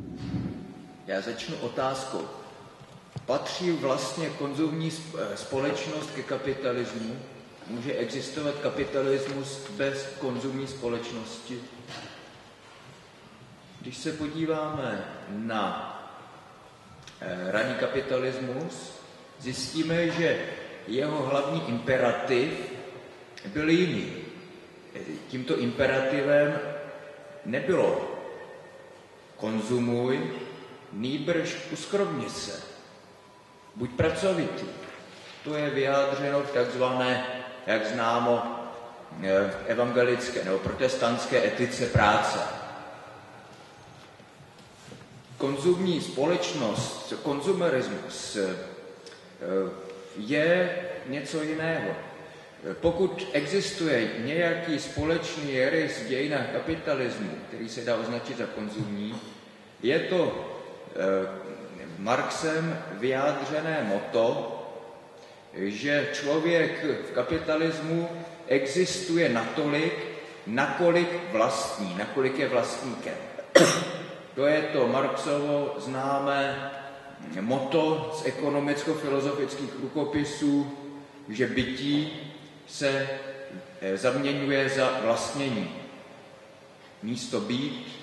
Já začnu otázkou. Patří vlastně konzumní společnost ke kapitalismu? Může existovat kapitalismus bez konzumní společnosti? Když se podíváme na raný kapitalismus, zjistíme, že jeho hlavní imperativ byl jiný. Tímto imperativem nebylo konzumuj, nýbrž uskromni se, buď pracovitý. To je vyjádřeno v takzvané, jak známo, evangelické nebo protestantské etice práce. Konzumní společnost, konzumerismus je něco jiného. Pokud existuje nějaký společný rys v dějinách kapitalismu, který se dá označit za konzumní, je to Marxem vyjádřené motto, že člověk v kapitalismu existuje natolik, nakolik vlastní, nakolik je vlastníkem. To je to Marxovo známé motto z ekonomicko-filozofických rukopisů, že bytí se zaměňuje za vlastnění. Místo být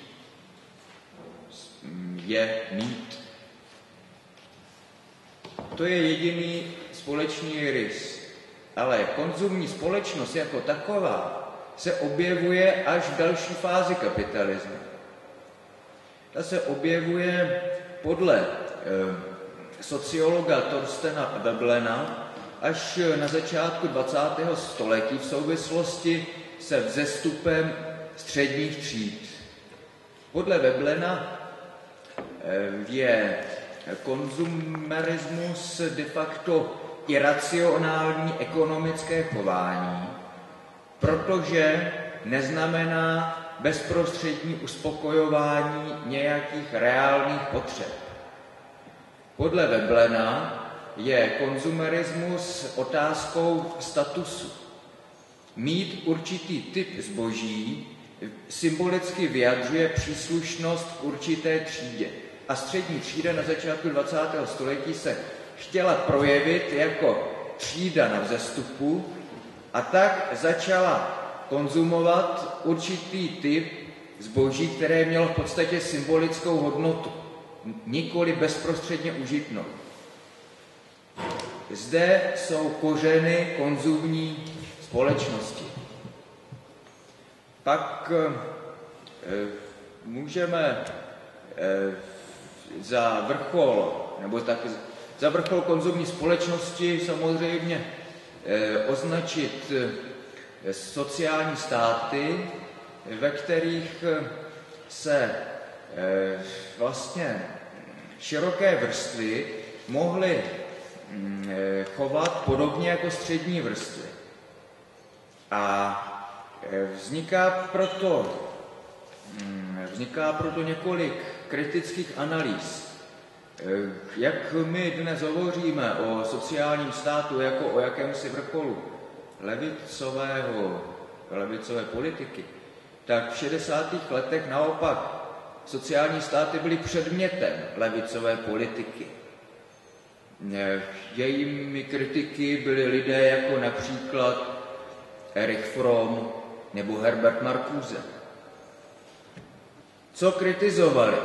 je mít. To je jediný společný rys. Ale konzumní společnost jako taková se objevuje až v další fázi kapitalismu. Ta se objevuje podle sociologa Thorstena Veblena až na začátku 20. století v souvislosti se vzestupem středních tříd. Podle Veblena je konzumerismus de facto iracionální ekonomické chování, protože neznamená bezprostřední uspokojování nějakých reálných potřeb. Podle Veblena je konzumerismus otázkou statusu. Mít určitý typ zboží symbolicky vyjadřuje příslušnost k určité třídě. A střední třída na začátku 20. století se chtěla projevit jako třída na vzestupu a tak začala konzumovat určitý typ zboží, které mělo v podstatě symbolickou hodnotu, nikoli bezprostředně užitnou. Zde jsou kořeny konzumní společnosti. Pak můžeme za vrchol konzumní společnosti samozřejmě označit sociální státy, ve kterých se vlastně široké vrstvy mohly chovat podobně jako střední vrstvy. A vzniká proto několik kritických analýz. Jak my dnes hovoříme o sociálním státu jako o jakémsi vrcholu levicové politiky, tak v 60. letech naopak sociální státy byly předmětem levicové politiky. Jejími kritiky byli lidé jako například Erich Fromm nebo Herbert Marcuse. Co kritizovali?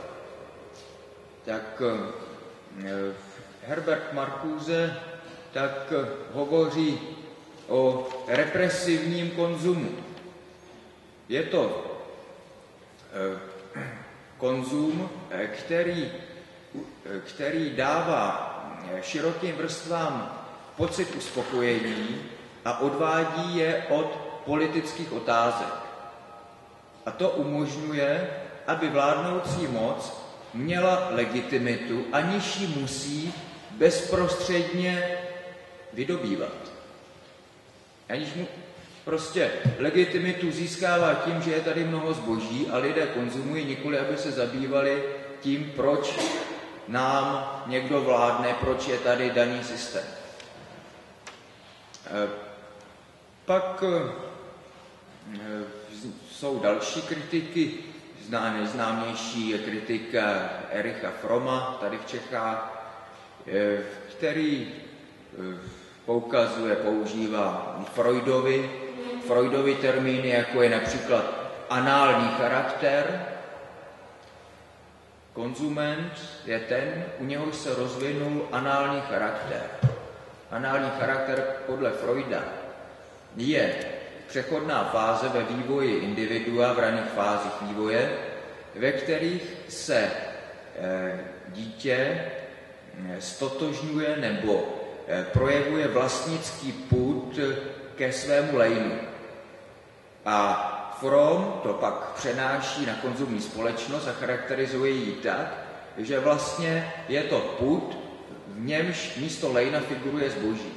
Tak Herbert Marcuse tak hovoří o represivním konzumu. Je to konzum, který dává širokým vrstvám pocit uspokojení a odvádí je od politických otázek. A to umožňuje, aby vládnoucí moc měla legitimitu, aniž ji musí bezprostředně vydobývat. Aniž mu prostě legitimitu získává tím, že je tady mnoho zboží a lidé konzumují, nikoli aby se zabývali tím, proč nám někdo vládne, proč je tady daný systém. Pak jsou další kritiky Nejznámější kritika Ericha Froma tady v Čechách, který používá Freudovy termíny, jako je například anální charakter. Konzument je ten, u něhož se rozvinul anální charakter. Anální charakter podle Freuda je přechodná fáze ve vývoji individua, v raných fázích vývoje, ve kterých se dítě stotožňuje nebo projevuje vlastnický pud ke svému lejnu. A Fromm to pak přenáší na konzumní společnost a charakterizuje ji tak, že vlastně je to pud, v němž místo lejna figuruje zboží.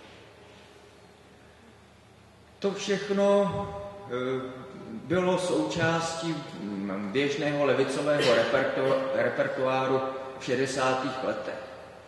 To všechno bylo součástí běžného levicového repertoáru v 60. letech.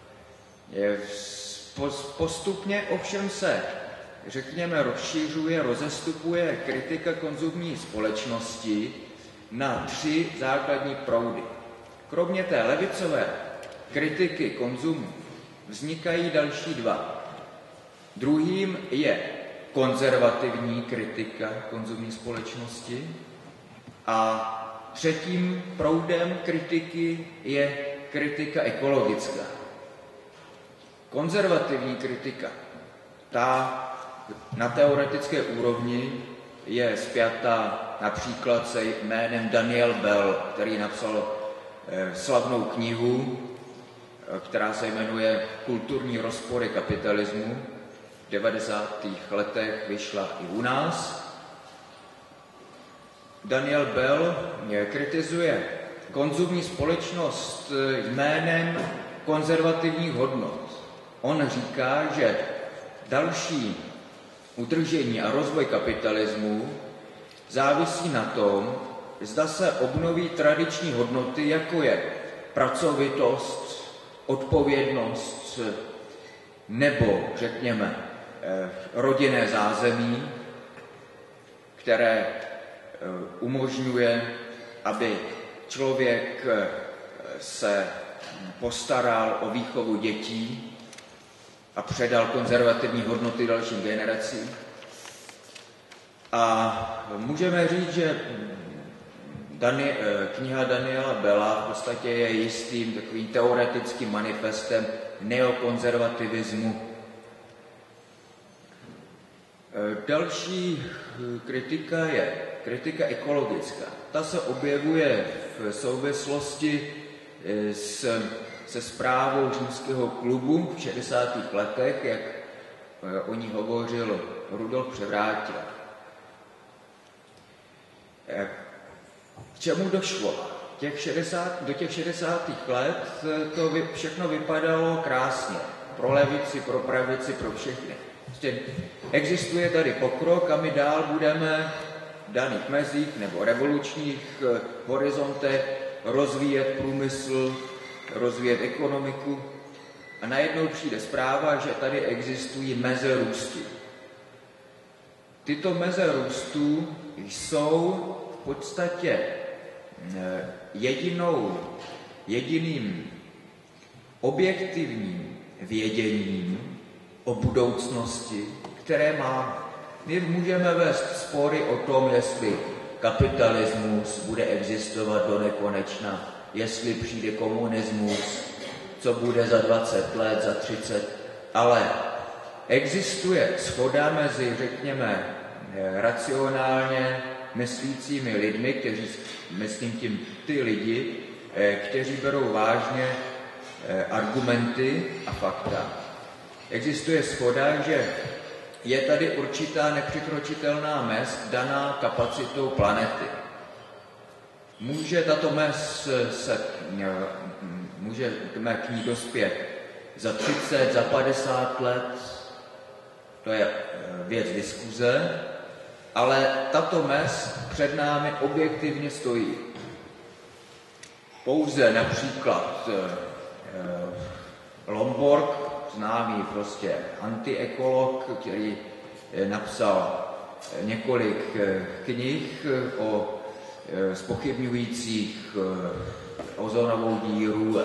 Postupně ovšem se, řekněme, rozšiřuje, rozestupuje kritika konzumní společnosti na 3 základní proudy. Kromě té levicové kritiky konzumu vznikají další 2. Druhým je konzervativní kritika konzumní společnosti a 3. proudem kritiky je kritika ekologická. Konzervativní kritika, ta na teoretické úrovni je spjatá například se jménem Daniel Bell, který napsal slavnou knihu, která se jmenuje Kulturní rozpory kapitalismu. V 90. letech vyšla i u nás. Daniel Bell kritizuje konzumní společnost jménem konzervativních hodnot. On říká, že další udržení a rozvoj kapitalismu závisí na tom, zda se obnoví tradiční hodnoty, jako je pracovitost, odpovědnost nebo, řekněme, rodinné zázemí, které umožňuje, aby člověk se postaral o výchovu dětí a předal konzervativní hodnoty dalším generacím. A můžeme říct, že kniha Daniela Bella v podstatě je jistým takovým teoretickým manifestem neokonzervativismu. Další kritika je kritika ekologická. Ta se objevuje v souvislosti se zprávou Římského klubu v 60. letech, jak o ní hovořil Rudolf Převrátil. K čemu došlo? Do těch 60. let to všechno vypadalo krásně. Pro levici, pro pravici, pro všechny. Existuje tady pokrok a my dál budeme v daných mezích nebo revolučních horizontech rozvíjet průmysl, rozvíjet ekonomiku. A najednou přijde zpráva, že tady existují meze růstu. Tyto meze růstu jsou v podstatě jediným objektivním věděním o budoucnosti, které má. My můžeme vést spory o tom, jestli kapitalismus bude existovat do nekonečna, jestli přijde komunismus, co bude za 20 let, za 30, ale existuje shoda mezi, řekněme, racionálně myslícími lidmi, kteří, myslím tím ty lidi, kteří berou vážně argumenty a fakta. Existuje shoda, že je tady určitá nepřekročitelná mez daná kapacitou planety. Můžeme k ní dospět za 30, za 50 let, to je věc diskuze, ale tato mez před námi objektivně stojí. Pouze například Lomborg, známý prostě antiekolog, který napsal několik knih o zpochybňujících ozonovou díru,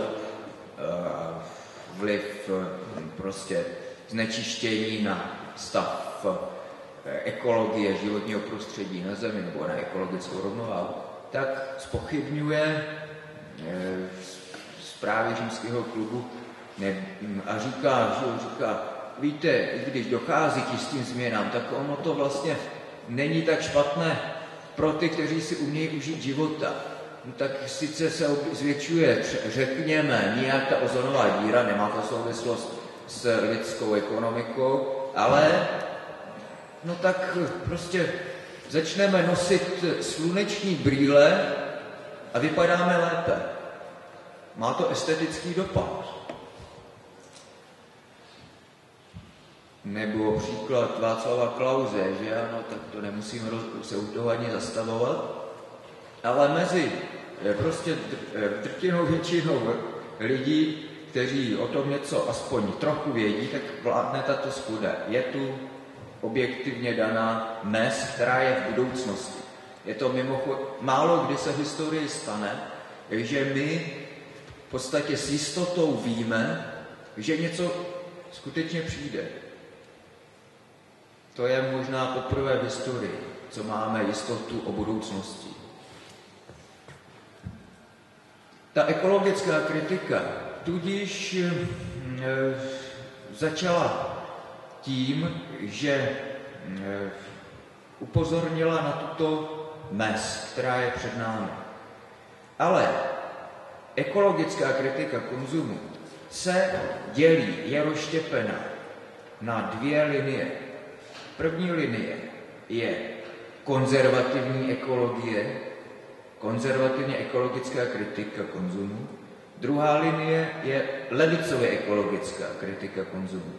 vliv prostě znečištění na stav ekologie, životního prostředí na Zemi nebo na ekologickou rovnováhu, tak zpochybňuje zprávy Římského klubu a říká, víte, i když dochází k jistým změnám, tak ono to vlastně není tak špatné pro ty, kteří si umějí užít života. No tak sice se zvětšuje, řekněme, nějak ta ozonová díra, nemá to souvislost s lidskou ekonomikou, ale no tak prostě začneme nosit sluneční brýle a vypadáme lépe. Má to estetický dopad. Nebo příklad Václava Klause, že ano, tak to nemusíme se u toho ani zastavovat, ale mezi prostě drtinou většinou lidí, kteří o tom něco aspoň trochu vědí, tak vládne tato shoda. Je tu objektivně daná mez, která je v budoucnosti. Je to mimochodem, málo kdy se v historii stane, že my v podstatě s jistotou víme, že něco skutečně přijde. To je možná poprvé v historii, co máme jistotu o budoucnosti. Ta ekologická kritika tudíž začala tím, že upozornila na tuto mez, která je před námi. Ale ekologická kritika konzumu se dělí, je rozštěpena na dvě linie. První linie je konzervativní ekologie, konzervativně ekologická kritika konzumu. Druhá linie je levicově ekologická kritika konzumu.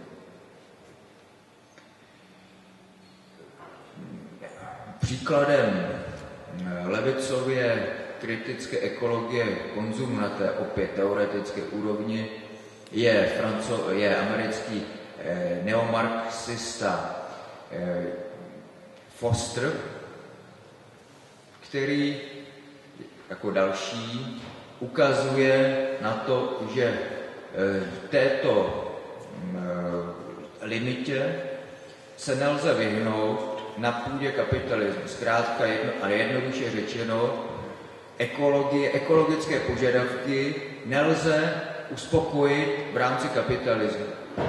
Příkladem levicově kritické ekologie konzumu na té opět teoretické úrovni je americký neomarxista Foster, který jako další ukazuje na to, že v této limitě se nelze vyhnout na půdě kapitalismu. Zkrátka a jednoduše řečeno, ekologické požadavky nelze uspokojit v rámci kapitalismu.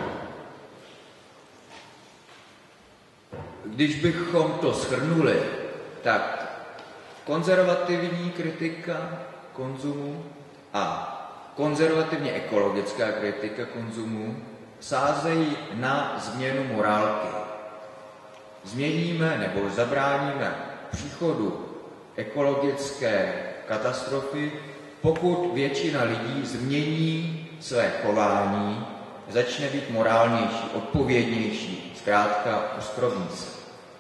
Když bychom to shrnuli, tak konzervativní kritika konzumu a konzervativně ekologická kritika konzumu sázejí na změnu morálky. Změníme nebo zabráníme příchodu ekologické katastrofy, pokud většina lidí změní své chování, začne být morálnější, odpovědnější, zkrátka uskrovní se.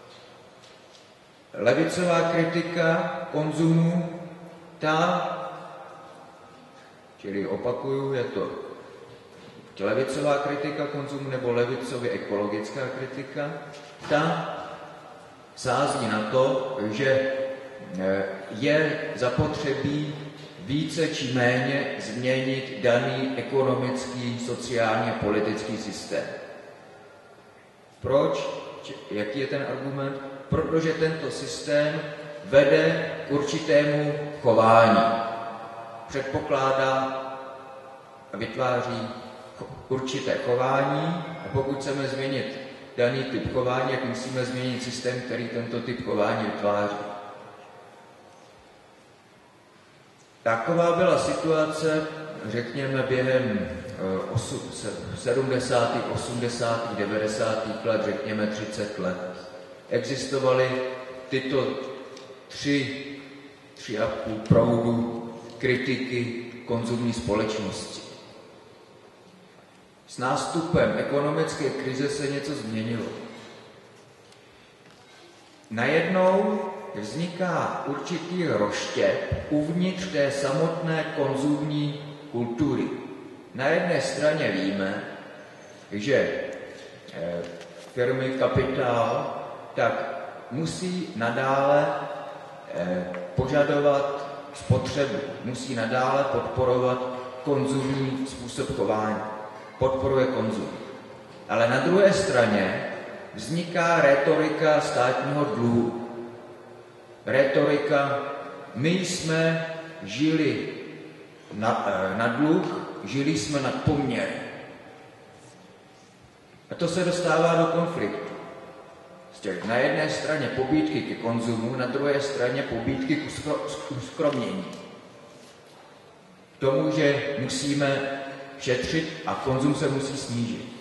Levicová kritika konzumu, čili opakuju, je to levicová kritika konzumu nebo levicově ekologická kritika, ta sází na to, že je zapotřebí více či méně změnit daný ekonomický, sociální a politický systém. Proč? Jaký je ten argument? Protože tento systém vede k určitému chování. Předpokládá a vytváří určité chování a pokud chceme změnit daný typ chování, tak musíme změnit systém, který tento typ chování vytváří. Taková byla situace, řekněme, během 70., 80., 90. let, řekněme 30 let. Existovaly tyto tři a půl proudu kritiky konzumní společnosti. S nástupem ekonomické krize se něco změnilo. Najednou vzniká určitý rozštěp uvnitř té samotné konzumní kultury. Na jedné straně víme, že firmy, kapitál, tak musí nadále požadovat spotřebu, musí nadále podporovat konzumní způsob chování. Podporuje konzum. Ale na druhé straně vzniká rétorika státního dluhu. Rétorika, my jsme žili na dluh, žili jsme nad poměry. A to se dostává do konfliktu. Na jedné straně pobídky ke konzumu, na druhé straně pobídky k uskromnění. K tomu, že musíme šetřit a konzum se musí snížit.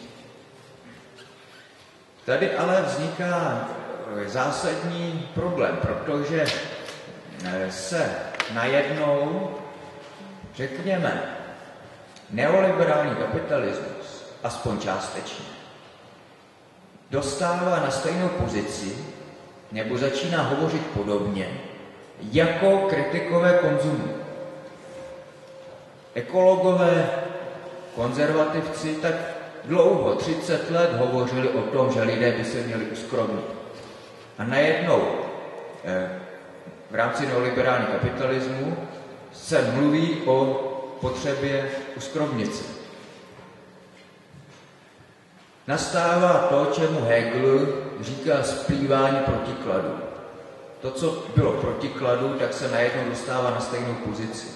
Tady ale vzniká zásadní problém, protože se najednou, řekněme, neoliberální kapitalismus, aspoň částečně, dostává na stejnou pozici, nebo začíná hovořit podobně, jako kritikové konzumu. Ekologové, konzervativci tak dlouho, 30 let, hovořili o tom, že lidé by se měli uskromnit. A najednou v rámci neoliberálního kapitalismu se mluví o potřebě uskromnit se. Nastává to, čemu Hegel říká splývání protikladů. To, co bylo protikladu, tak se najednou dostává na stejnou pozici.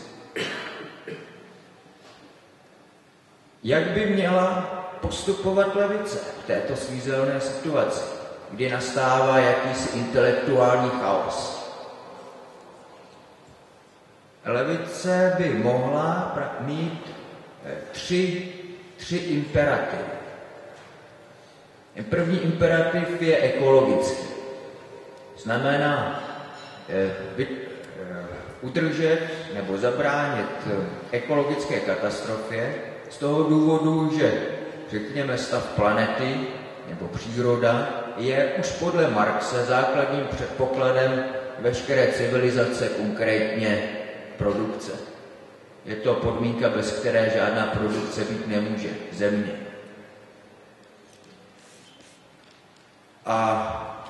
Jak by měla postupovat levice v této svízelné situaci, kdy nastává jakýsi intelektuální chaos? Levice by mohla mít tři imperativy. První imperativ je ekologický. Znamená udržet nebo zabránit ekologické katastrofě z toho důvodu, že řekněme stav planety nebo příroda je už podle Marxe základním předpokladem veškeré civilizace, konkrétně produkce. Je to podmínka, bez které žádná produkce být nemůže, země. A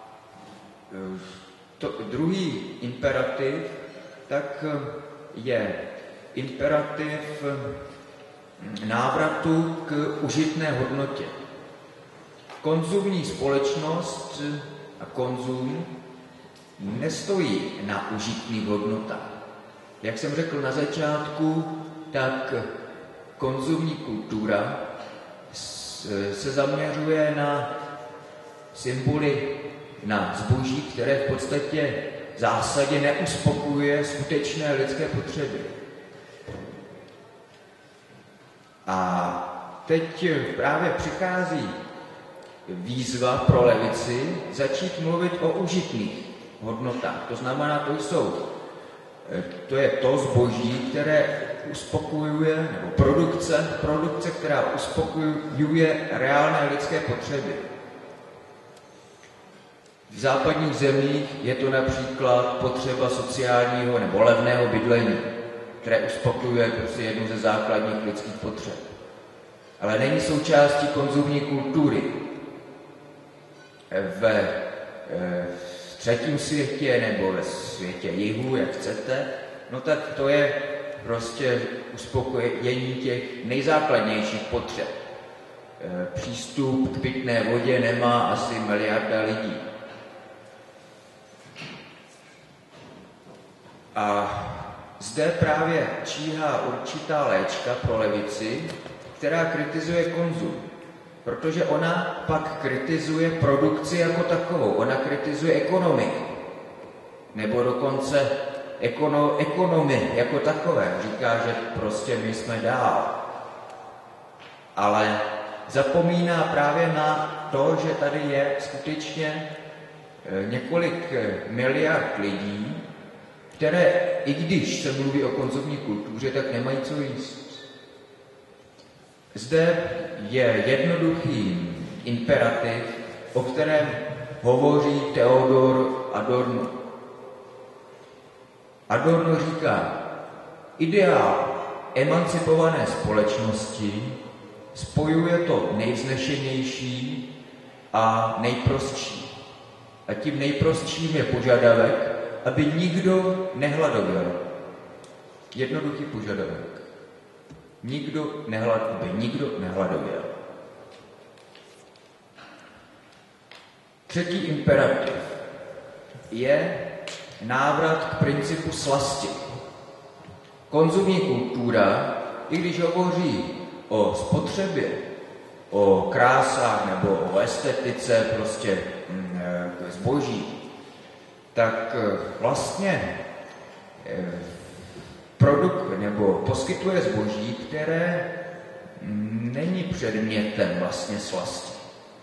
druhý imperativ tak je imperativ návratu k užitné hodnotě. Konzumní společnost a konzum nestojí na užitných hodnotách. Jak jsem řekl na začátku, tak konzumní kultura se zaměřuje na symboly, na zboží, které v podstatě v zásadě neuspokojuje skutečné lidské potřeby. A teď právě přichází výzva pro levici začít mluvit o užitných hodnotách. To znamená, to je to zboží, které uspokojuje, nebo produkce, která uspokojuje reálné lidské potřeby. V západních zemích je to například potřeba sociálního nebo levného bydlení, které uspokojuje prostě jednu ze základních lidských potřeb. Ale není součástí konzumní kultury. Ve třetím světě nebo ve světě jihu, jak chcete, no tak to je prostě uspokojení těch nejzákladnějších potřeb. Přístup k pitné vodě nemá asi miliarda lidí. A zde právě číhá určitá léčka pro levici, která kritizuje konzum. Protože ona pak kritizuje produkci jako takovou, ona kritizuje ekonomiku. Nebo dokonce ekonomy jako takové. Říká, že prostě my jsme dál. Ale zapomíná právě na to, že tady je skutečně několik miliard lidí, které, i když se mluví o konzumní kultuře, tak nemají co jíst. Zde je jednoduchý imperativ, o kterém hovoří Theodor Adorno. Adorno říká, ideál emancipované společnosti spojuje to nejvznešenější a nejprostší. A tím nejprostším je požadavek, aby nikdo nehladověl. Jednoduchý požadavek. Aby nikdo nehladověl. Třetí imperativ je návrat k principu slasti. Konzumní kultura, i když hovoří o spotřebě, o krásách nebo o estetice, prostě zboží, tak vlastně nebo poskytuje zboží, které není předmětem vlastně slasti.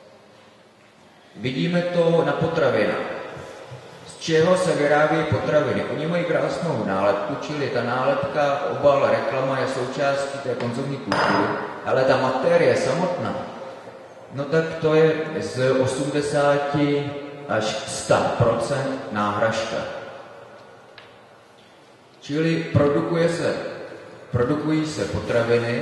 Vidíme to na potravinách. Z čeho se vyrábí potraviny? Oni mají krásnou nálepku, čili ta nálepka, obal, reklama je součástí té konzumní kultury, ale ta materie samotná, no tak to je z 80 až 100% náhražka. Čili produkují se potraviny,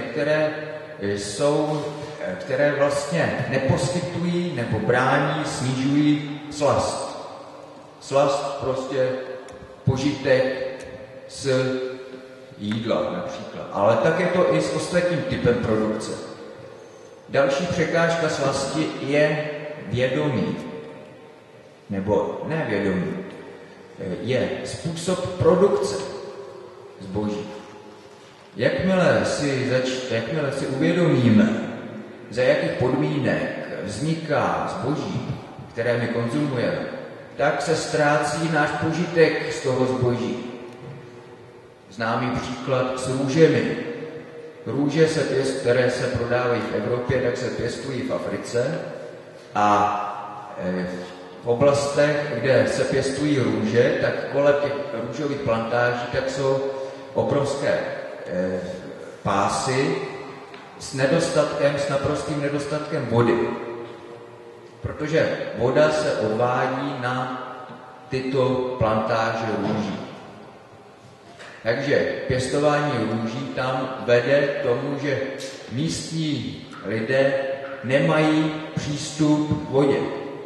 které vlastně neposkytují nebo brání, snižují slast. Slast prostě požitek z jídla například. Ale tak je to i s ostatním typem produkce. Další překážka slasti je vědomí. Nebo nevědomí. Je způsob produkce zboží. Jakmile si uvědomíme, za jakých podmínek vzniká zboží, které my konzumujeme, tak se ztrácí náš požitek z toho zboží. Známý příklad s růžemi. Růže, které se prodávají v Evropě, tak se pěstují v Africe a v oblastech, kde se pěstují růže, tak kolem těch růžových plantáží tak jsou obrovské pásy s naprostým nedostatkem vody. Protože voda se odvádí na tyto plantáže růží. Takže pěstování růží tam vede k tomu, že místní lidé nemají přístup k vodě.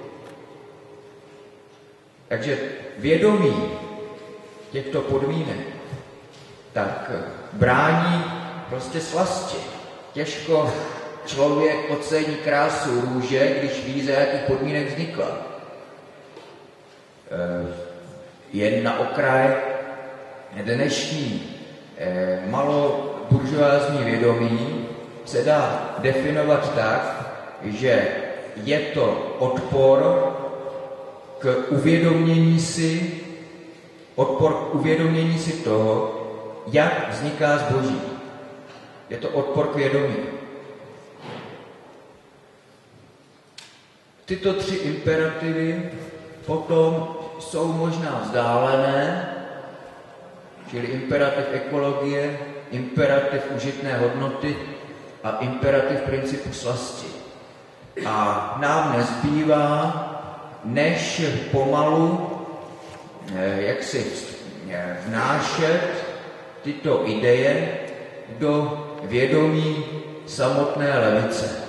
Takže vědomí těchto podmínek tak brání prostě slasti. Těžko člověk ocení krásu růže, když ví, za jakých podmínek vznikla. Jen na okraj dnešní maloburžoázní vědomí se dá definovat tak, že je to odpor k uvědomění si toho, jak vzniká zboží. Je to odpor k vědomí. Tyto tři imperativy potom jsou možná vzdálené, čili imperativ ekologie, imperativ užitné hodnoty a imperativ principu slasti. A nám nezbývá, než pomalu vnášet tyto ideje do vědomí samotné levice.